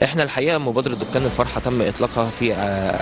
احنا الحقيقه مبادره دكان الفرحه تم اطلاقها في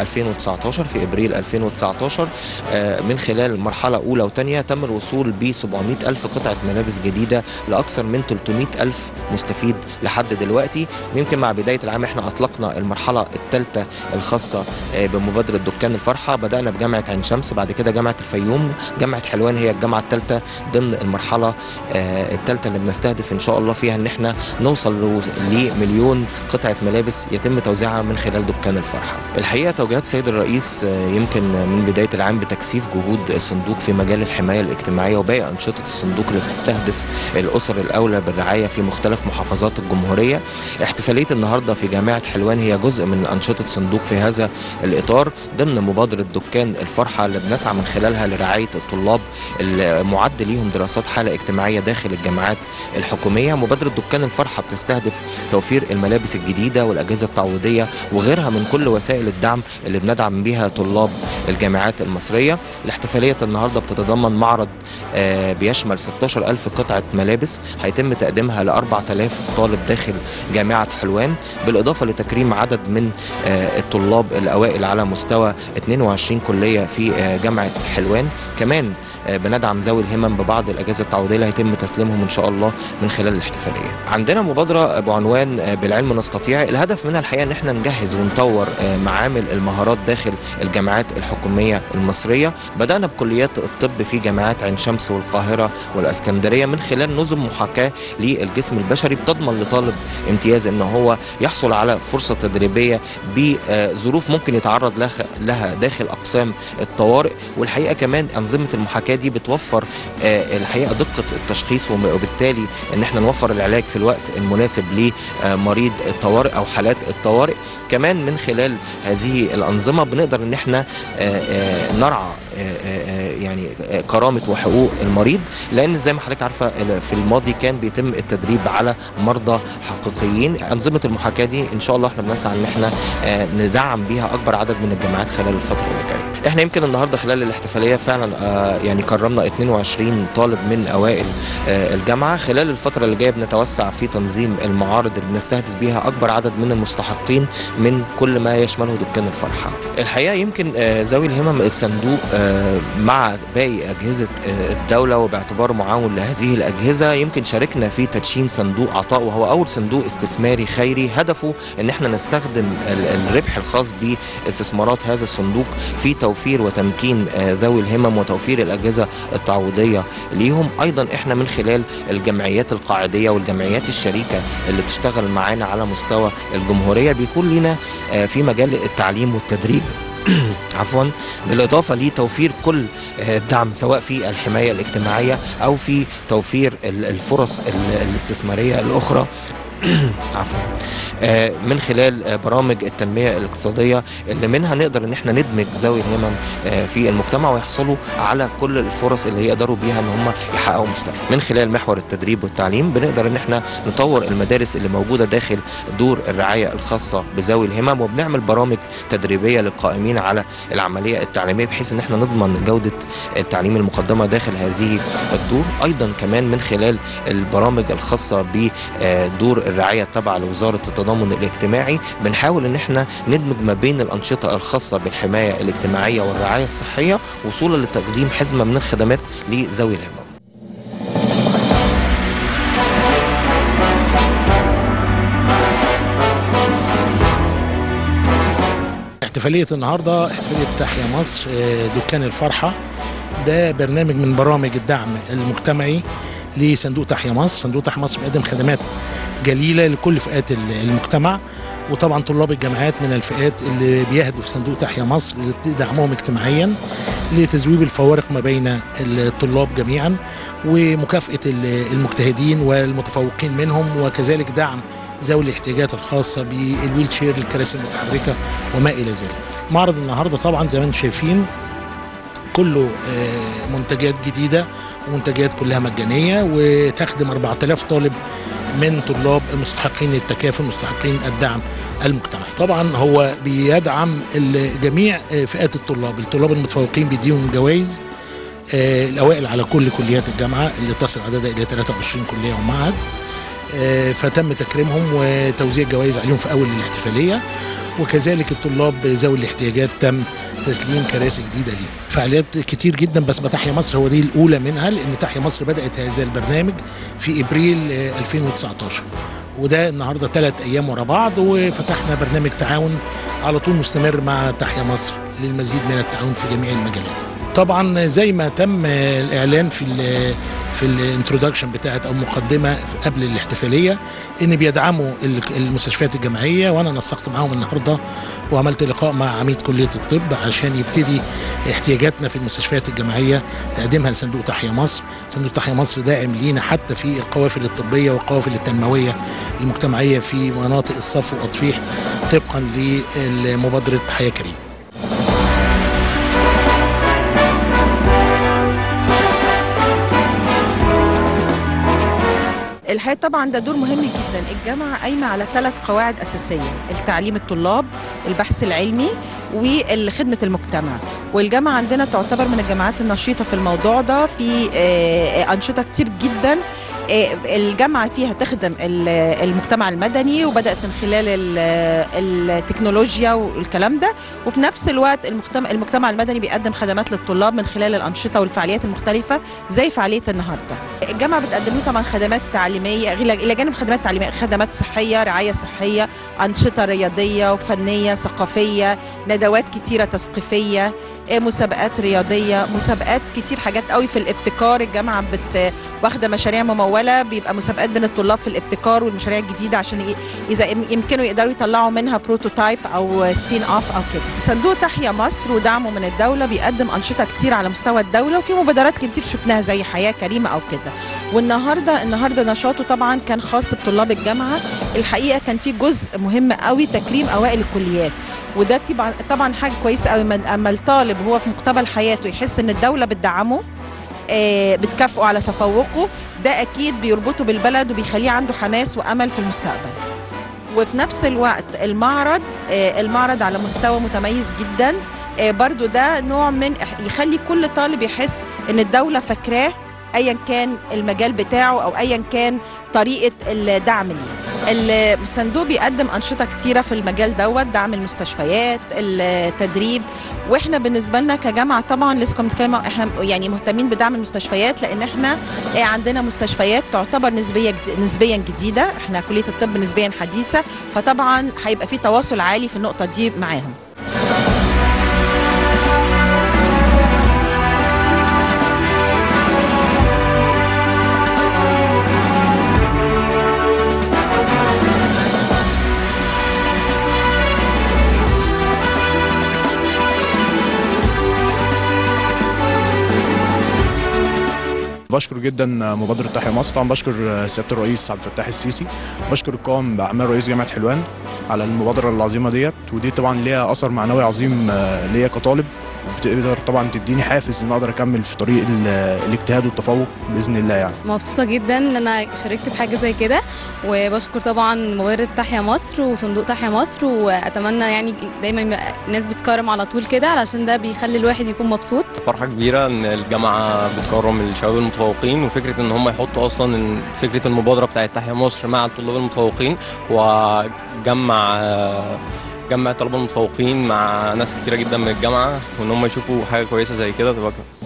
2019 في ابريل 2019. من خلال مرحله اولى وثانيه تم الوصول ب 700 الف قطعه ملابس جديده لاكثر من 300 الف مستفيد لحد دلوقتي. يمكن مع بدايه العام احنا اطلقنا المرحله الثالثه الخاصه بمبادره دكان الفرحه. بدانا بجامعه عين شمس، بعد كده جامعه الفيوم، جامعه حلوان هي الجامعه الثالثه ضمن المرحله الثالثه اللي بنستهدف ان شاء الله فيها ان احنا نوصل لمليون قطعه ملابس يتم توزيعها من خلال دكان الفرحه. الحقيقه توجيهات السيد الرئيس يمكن من بدايه العام بتكثيف جهود الصندوق في مجال الحمايه الاجتماعيه وباقي انشطه الصندوق اللي تستهدف الاسر الاولى بالرعايه في مختلف محافظات الجمهوريه. احتفاليه النهارده في جامعه حلوان هي جزء من انشطه الصندوق في هذا الاطار ضمن مبادره دكان الفرحه اللي بنسعى من خلالها لرعايه الطلاب المعد ليهم دراسات حاله اجتماعيه داخل الجامعات الحكوميه. مبادره دكان الفرحه بتستهدف توفير الملابس الجديده والاجهزه التعويضيه وغيرها من كل وسائل الدعم اللي بندعم بها طلاب الجامعات المصريه. الاحتفاليه النهارده بتتضمن معرض بيشمل 16,000 قطعه ملابس هيتم تقديمها ل 4,000 طالب داخل جامعه حلوان، بالاضافه لتكريم عدد من الطلاب الاوائل على مستوى 22 كليه في جامعه حلوان. كمان بندعم ذوي الهمم ببعض الاجهزه التعويضيه اللي هيتم تسليمهم ان شاء الله من خلال الاحتفاليه. عندنا مبادره بعنوان بالعلم نستطيع، الهدف منها الحقيقه ان احنا نجهز ونطور معامل المهارات داخل الجامعات الحكوميه المصريه. بدانا بكليات الطب في جامعات عين شمس والقاهره والاسكندريه من خلال نظم محاكاه للجسم البشري بتضمن لطالب امتياز ان هو يحصل على فرصه تدريبيه بظروف ممكن يتعرض لها داخل اقسام الطوارئ. والحقيقه كمان انظمه المحاكاه دي بتوفر الحقيقه دقه التشخيص وبالتالي ان احنا نوفر العلاج في الوقت المناسب لمريض الطوارئ او حالات الطوارئ. كمان من خلال هذه الانظمه بنقدر ان احنا نرعى يعني كرامه وحقوق المريض، لان زي ما حضرتك عارفه في الماضي كان بيتم التدريب على مرضى حقيقيين. انظمه المحاكاه دي ان شاء الله احنا بنسعى ان احنا ندعم بيها اكبر عدد من الجامعات خلال الفتره اللي جايه. احنا يمكن النهارده خلال الاحتفاليه فعلا يعني كرمنا 22 طالب من اوائل الجامعه. خلال الفتره اللي جايه بنتوسع في تنظيم المعارض اللي بنستهدف بيها اكبر عدد من المستحقين من كل ما يشمله دكان الفرحه. الحقيقه يمكن ذوي الهمم الصندوق مع باقي اجهزه الدوله وباعتباره معاون لهذه الاجهزه يمكن شاركنا في تدشين صندوق عطاء، وهو اول صندوق استثماري خيري هدفه ان احنا نستخدم الربح الخاص باستثمارات هذا الصندوق في توفير وتمكين ذوي الهمم وتوفير الاجهزه التعويضيه ليهم. ايضا احنا من خلال الجمعيات القاعديه والجمعيات الشريكه اللي بتشتغل معانا على مستوى الجمهوريه بيكون لنا في مجال التعليم والتدريب عفوا، بالاضافه لتوفير كل الدعم سواء في الحمايه الاجتماعيه او في توفير الفرص الاستثماريه الاخرى عفوا من خلال برامج التنميه الاقتصاديه اللي منها نقدر ان احنا ندمج ذوي الهمم في المجتمع ويحصلوا على كل الفرص اللي يقدروا بيها ان هم يحققوا مستقبل. من خلال محور التدريب والتعليم بنقدر ان احنا نطور المدارس اللي موجوده داخل دور الرعايه الخاصه بذوي الهمم، وبنعمل برامج تدريبيه للقائمين على العمليه التعليميه بحيث ان احنا نضمن جوده التعليم المقدمه داخل هذه الدور. ايضا كمان من خلال البرامج الخاصه بدور الرعايه التابعه لوزاره التضامن الاجتماعي بنحاول ان احنا ندمج ما بين الانشطه الخاصه بالحمايه الاجتماعيه والرعايه الصحيه وصولا لتقديم حزمه من الخدمات لذوي الهمم. احتفاليه النهارده احتفاليه تحيا مصر دكان الفرحه، ده برنامج من برامج الدعم المجتمعي لصندوق تحيا مصر. صندوق تحيا مصر بيقدم خدمات جليله لكل فئات المجتمع، وطبعا طلاب الجامعات من الفئات اللي بيهدف صندوق تحيا مصر لدعمهم اجتماعيا لتذويب الفوارق ما بين الطلاب جميعا ومكافاه المجتهدين والمتفوقين منهم، وكذلك دعم ذوي الاحتياجات الخاصه بالويل شير الكراسي المتحركه وما الى ذلك. معرض النهارده طبعا زي ما انتم شايفين كله منتجات جديده ومنتجات كلها مجانيه وتخدم 4000 طالب من طلاب المستحقين للتكافل مستحقين الدعم المجتمعي. طبعا هو بيدعم جميع فئات الطلاب المتفوقين بيديهم جوائز الاوائل على كل كليات الجامعه اللي تصل عددها الى 23 كليه ومعهد، فتم تكريمهم وتوزيع جوائز عليهم في أول الاحتفالية، وكذلك الطلاب ذوي الاحتياجات تم تسليم كراسي جديدة ليهم. فعاليات كتير جدا، بس تحيا مصر هو دي الأولى منها، لأن تحيا مصر بدأت هذا البرنامج في إبريل 2019، وده النهارده 3 أيام ورا بعض، وفتحنا برنامج تعاون على طول مستمر مع تحيا مصر للمزيد من التعاون في جميع المجالات. طبعا زي ما تم الإعلان في الانترودكشن بتاعت او مقدمه قبل الاحتفاليه ان بيدعموا المستشفيات الجامعيه، وانا نسقت معاهم النهارده وعملت لقاء مع عميد كليه الطب عشان يبتدي احتياجاتنا في المستشفيات الجامعيه تقدمها لصندوق تحيا مصر. صندوق تحيا مصر داعم لينا حتى في القوافل الطبيه والقوافل التنمويه المجتمعيه في مناطق الصف واطفيح طبقا لمبادره حياه كريم. الحقيقة طبعا ده دور مهم جدا. الجامعة قايمة على 3 قواعد أساسية: التعليم الطلاب، البحث العلمي، وخدمة المجتمع. والجامعة عندنا تعتبر من الجامعات النشيطة في الموضوع ده، في أنشطة كتير جدا الجامعة فيها تخدم المجتمع المدني، وبدأت من خلال التكنولوجيا والكلام ده، وفي نفس الوقت المجتمع المدني بيقدم خدمات للطلاب من خلال الأنشطة والفعاليات المختلفة زي فعالية النهاردة. الجامعة بتقدم له طبعا خدمات تعليمية، إلى جانب خدمات تعليمية خدمات صحية، رعاية صحية، أنشطة رياضية وفنية ثقافية، ندوات كتيرة تثقيفية، مسابقات رياضية، مسابقات كتير، حاجات قوي في الابتكار. الجامعة واخدة مشاريع ممولة، بيبقى مسابقات بين الطلاب في الابتكار والمشاريع الجديدة عشان إذا يمكنوا يقدروا يطلعوا منها بروتوتايب أو سبين أوف أو كده. صندوق تحيا مصر ودعمه من الدولة بيقدم أنشطة كتير على مستوى الدولة، وفي مبادرات كتير شفناها زي حياة كريمة أو كده. والنهارده نشاطه طبعا كان خاص بطلاب الجامعة. الحقيقة كان في جزء مهم قوي تكريم أوائل الكليات، وده طبعا حاجة كويسة قوي. أما الطالب هو في مقتبل حياته يحس إن الدولة بتدعمه، بتكافئه على تفوقه، ده أكيد بيربطه بالبلد وبيخليه عنده حماس وأمل في المستقبل. وفي نفس الوقت المعرض على مستوى متميز جدا، برضو ده نوع من يخلي كل طالب يحس إن الدولة فاكراه أيا كان المجال بتاعه أو أيا كان طريقة الدعم ليه. الصندوق بيقدم أنشطة كتيرة في المجال دوت، دعم المستشفيات، التدريب. وإحنا بالنسبة لنا كجامعة طبعا لسه كنا بنتكلم، إحنا يعني مهتمين بدعم المستشفيات، لأن إحنا عندنا مستشفيات تعتبر نسبيا جديدة، إحنا كلية الطب نسبيا حديثة، فطبعا هيبقى في تواصل عالي في النقطة دي معاهم. بشكر جدا مبادرة تحيا مصر، طبعا بشكر سيادة الرئيس عبد الفتاح السيسي، بشكر القائم بأعمال رئيس جامعة حلوان على المبادرة العظيمة ديت، ودي طبعا ليها أثر معنوي عظيم ليا كطالب، بتقدر طبعا تديني حافز ان اقدر اكمل في طريق الاجتهاد والتفوق باذن الله. يعني مبسوطه جدا ان انا شاركت في حاجه زي كده، وبشكر طبعا مبادره تحيا مصر وصندوق تحيا مصر، واتمنى يعني دايما الناس بتكرم على طول كده، علشان ده بيخلي الواحد يكون مبسوط. فرحه كبيره ان الجامعه بتكرم الشباب المتفوقين، وفكره ان هم يحطوا اصلا فكره المبادره بتاعه تحيا مصر مع الطلاب المتفوقين، وجمع الطلبه المتفوقين مع ناس كتيره جدا من الجامعه، وان هم يشوفوا حاجه كويسه زي كده تبقى